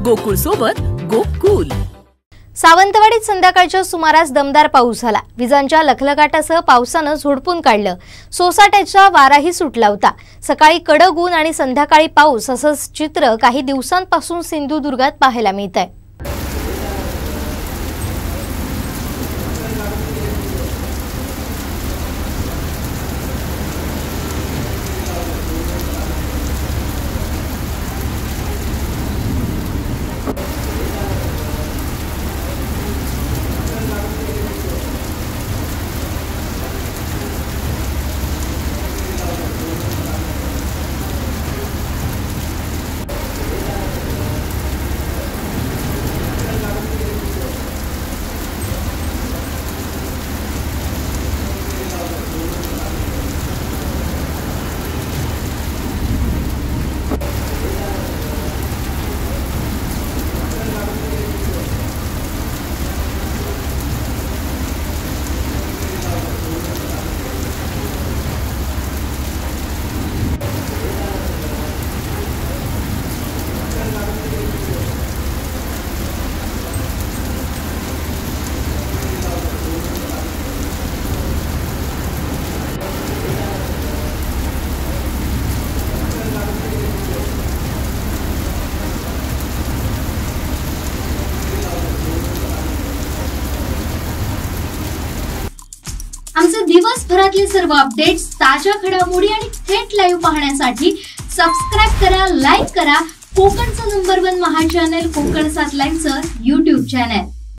गोकुळ सोबत गोकुल। सावंतवाडीत संध्याकाळच्या सुमारास दमदार पाऊस झाला। विजांच्या लखलखाटासह पावसाने झोडपून काढलं। सोसाट्याचा वाराही सुटला होता। सकाळी कडक ऊन आणि संध्याकाळी पाऊस असं चित्र काही दिवसांपासून सिंधुदुर्गात पाहायला मिळतंय। आमचे दिवसभरातले सर्व अपडेट्स, ताज्या घडामोडी आणि थेट लाईव्ह पाहण्यासाठी सबस्क्राइब करा, लाईक करा कोकणचं नंबर 1 महा चॅनल कोकण 7 लाईव्हचं YouTube चॅनल।